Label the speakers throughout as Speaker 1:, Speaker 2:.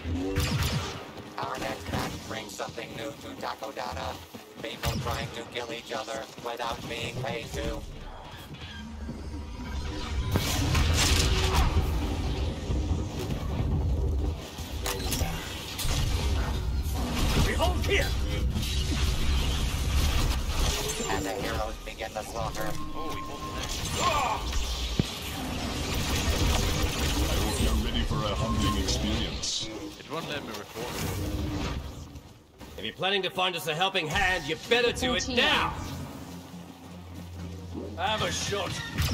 Speaker 1: Our next match brings something new to Takodana. People trying to kill each other without being paid to.
Speaker 2: Behold here!
Speaker 1: And the heroes begin the slaughter.
Speaker 3: Oh, we pulled it
Speaker 4: I hope you're ready for a humbling experience.
Speaker 3: there. It won't let me record.
Speaker 2: If you're planning to find us a helping hand, you better do it now! Have a shot!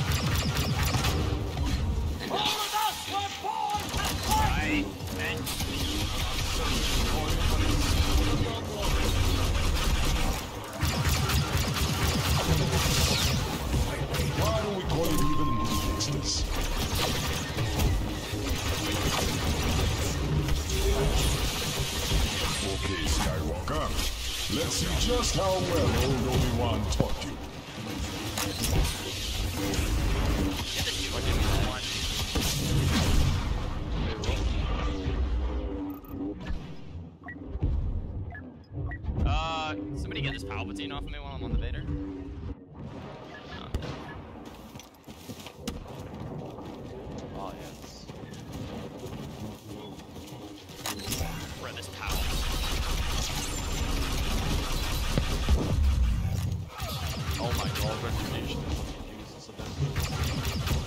Speaker 2: All of us were born to fight!
Speaker 4: Why don't we call it even business? Okay, Skywalker. Let's see just how well old Obi-Wan taught you.
Speaker 3: Somebody get this Palpatine off of me while I'm on the Vader. Oh, yes. Bro, this power. Oh my god, retribution is fucking useless at this.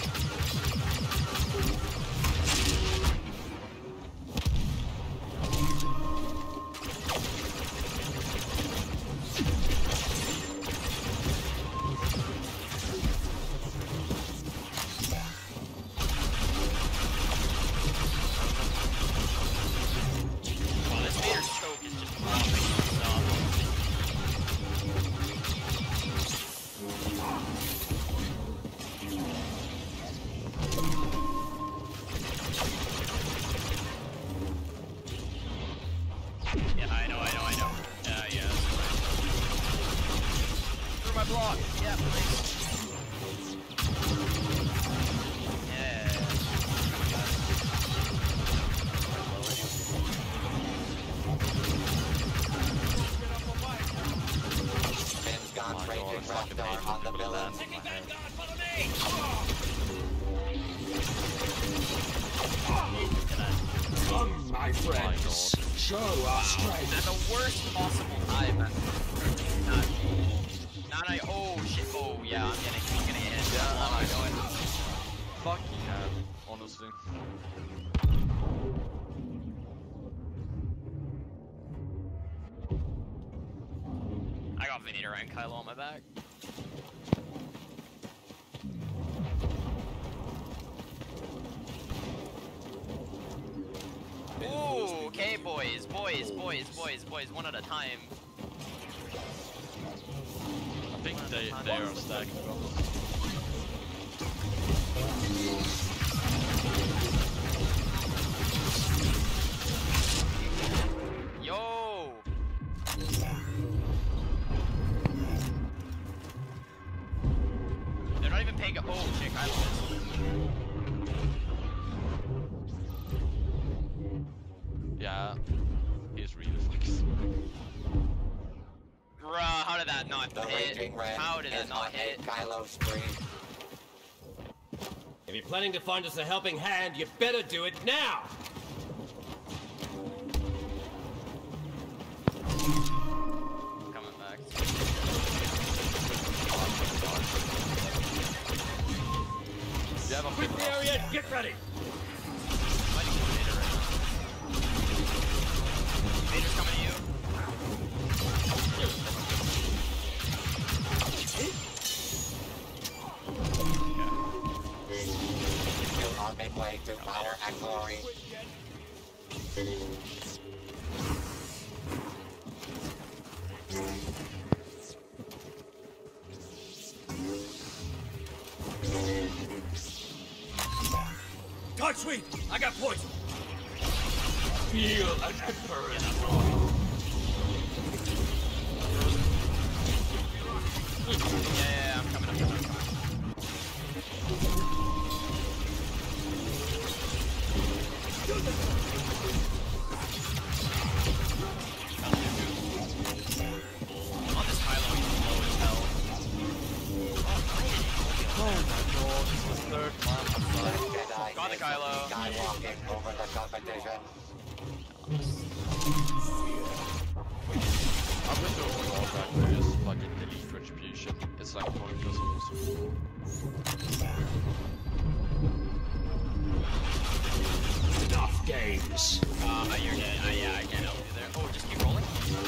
Speaker 3: Wow, this Vader's choke is just popping non-stop. Yeah, I know. Yeah. Through my block. Yeah, please. Yeah.
Speaker 1: Finn's gone raging Raptor on the villain.
Speaker 2: Come, my friends! Show our strength!
Speaker 3: At the worst possible time. Not oh shit. Oh yeah, I'm gonna get it. Yeah, I know it.
Speaker 5: Fuck yeah, honestly.
Speaker 3: I got Vader and Kylo on my back. Ooh, okay, boys, one at a time.
Speaker 5: I think they are stacked, bro.
Speaker 3: Yo! They're not even paying. Oh shit, I love this.
Speaker 5: Yeah, he's really fucking.
Speaker 3: Bruh, how did that not
Speaker 1: The
Speaker 3: hit?
Speaker 1: raging red
Speaker 3: How did
Speaker 1: is
Speaker 3: it not
Speaker 1: on a
Speaker 3: hit?
Speaker 1: Kylo spree.
Speaker 2: If you're planning to find us a helping hand, you better do it now!
Speaker 3: Coming back.
Speaker 5: You have a
Speaker 2: Quit the area, get ready!
Speaker 3: Fighting for Vader right now. Vader's coming to you.
Speaker 1: You're on midway to power and glory.
Speaker 2: Dark Sweet, I got poison! Feel an emperor!
Speaker 3: Yeah, I'm coming.
Speaker 1: fight over the competition.
Speaker 5: I wish there was a drawback where you just fucking delete retribution. It's like pointless almost.
Speaker 2: Enough games.
Speaker 6: You're dead. Yeah, I can't help you there. Oh, just keep rolling.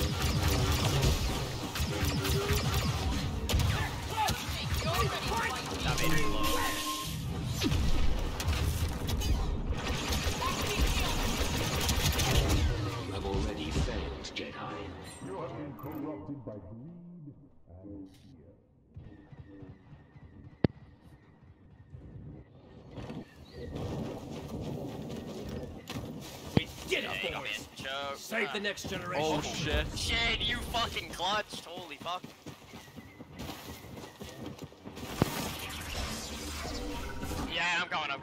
Speaker 6: Now Vader's low.
Speaker 2: You have already failed, Jedi.
Speaker 4: You have been corrupted by greed and fear.
Speaker 2: We did it,
Speaker 6: Hey, come
Speaker 2: boys.
Speaker 6: in. Choke.
Speaker 2: Save the next generation.
Speaker 5: Oh shit.
Speaker 6: Shit, you fucking clutched. Holy fuck. Yeah, I'm coming.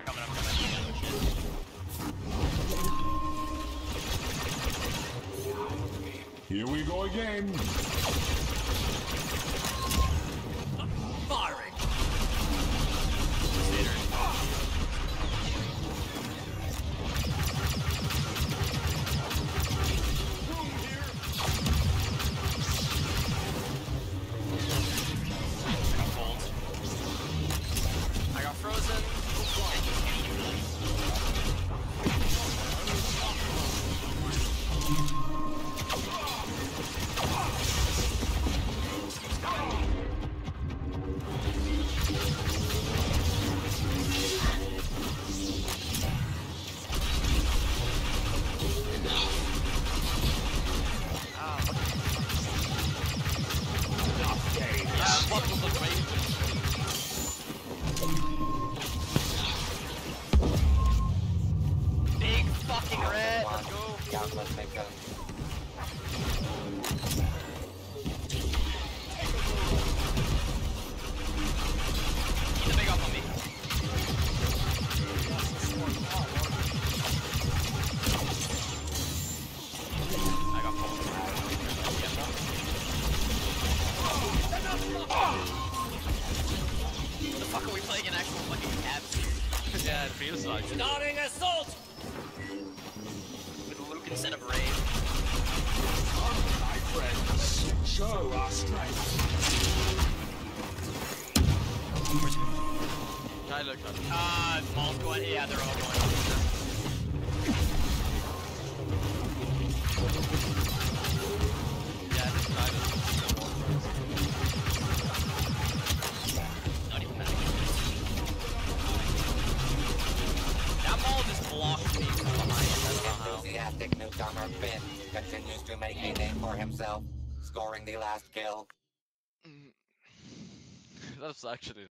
Speaker 4: Here we go again.
Speaker 2: Firing.
Speaker 6: I got frozen.
Speaker 5: What was the range?
Speaker 6: Big fucking red. Let's go.
Speaker 1: Countless victims.
Speaker 6: Keep the big up on me. I got pulled. What the fuck are we playing an actual fucking cab?
Speaker 5: Yeah, it feels like it.
Speaker 2: Starting assault.
Speaker 6: With Luke instead of Ray.
Speaker 4: My friends, show our strength.
Speaker 5: Kylo, Kylo.
Speaker 6: Maul's going. Yeah, they're all going over.
Speaker 5: Yeah, this Kylo.
Speaker 6: Not even that. That Maul just blocked me from behind. I don't know how.
Speaker 1: Enthusiastic newcomer Finn continues to make a name for himself, scoring the last kill.
Speaker 5: That's actually